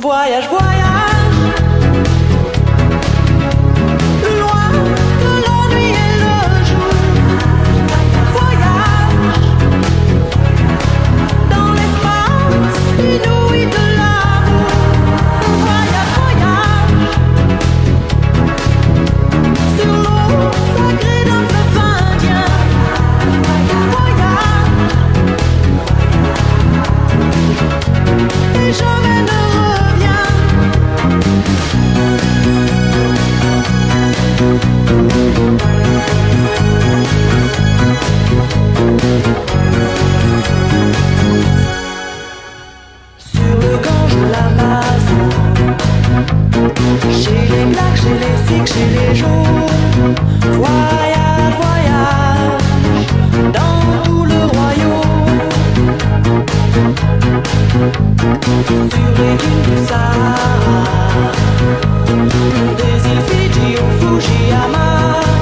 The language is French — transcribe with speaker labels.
Speaker 1: Voyage, voyage, loin de la nuit et le jour. Voyage, dans l'espace inouï de l'amour. Voyage, voyage, sur l'eau sacrée d'un fleuve indien. Voyage, et jamais ne reviens. Sur le Gange ou l'Amazon, chez les Blacks, chez les Sikhs, chez les Jaunes. Voyage, voyage, dans tout le royaume. Sur les dunes du Sahara, des îles Fidji au Fujiyama.